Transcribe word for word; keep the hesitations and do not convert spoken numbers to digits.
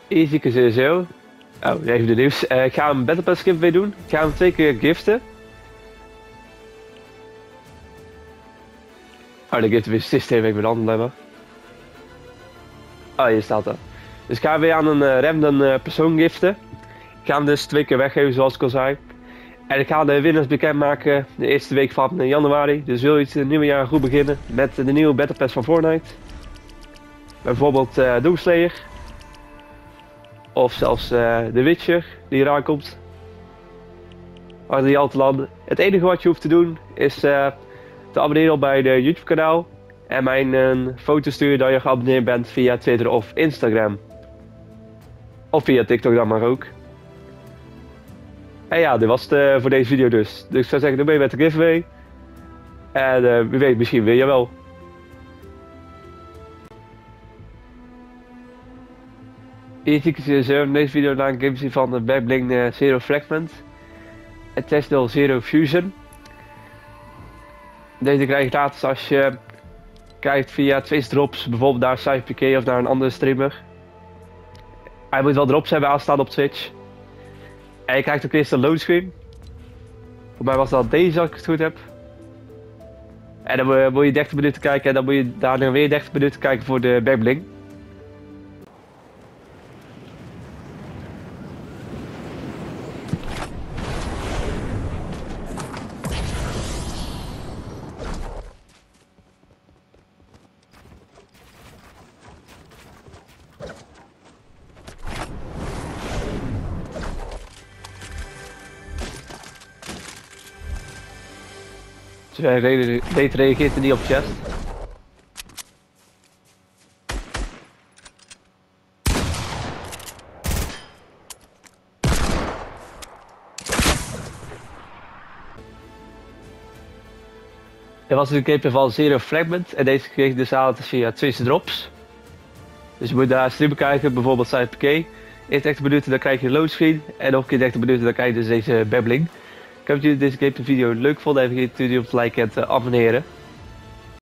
Easy sowieso. Oh, even de nieuws. Uh, ik ga een Battle Pass giveaway doen. Ik ga hem twee keer giften. Oh, de giveaway systeem ik ben anders blijven. Oh, hier staat dat. Dus ik ga weer aan een uh, random uh, persoon giften. Ik ga hem dus twee keer weggeven zoals ik al zei. En ik ga de winnaars bekendmaken de eerste week van januari. Dus wil je het nieuwe jaar goed beginnen met de nieuwe Battle Pass van Fortnite. Bijvoorbeeld uh, Doomslayer. Of zelfs uh, The Witcher die eraan komt. Maar die al te landen. Het enige wat je hoeft te doen is uh, te abonneren op bij de YouTube kanaal. En mij een foto sturen dat je geabonneerd bent via Twitter of Instagram. Of via TikTok dan maar ook. En ja, dit was het uh, voor deze video dus. Dus ik zou zeggen, doe mee met de giveaway. En uh, wie weet, misschien wil je wel. Hier zie ik in deze video naar een gameplay van de Backbling uh, Zero Fragment. En Tesla Zero Fusion. Deze krijg je gratis als je kijkt via Twitch drops, bijvoorbeeld naar CypherPK of naar een andere streamer. Hij moet wel drops hebben aanstaan op Twitch. En je krijgt ook eerst een loadscreen. Voor mij was dat deze als ik het goed heb. En dan moet je dertig minuten kijken en dan moet je daarna weer dertig minuten kijken voor de Backbling. Dus hij weet reageert er niet op chest. Er was een gameplay van Zero Fragment en deze kreeg je dus aan via Twitch drops. Dus je moet daar streamen kijken, bijvoorbeeld CypherPK. Eerst dertig minuten dan krijg je een loadscreen en nog een keer dertig minuten dan krijg je dus deze Babbling. Ik hoop dat jullie deze gameplay video leuk vonden en vergeet jullie op te liken en te abonneren.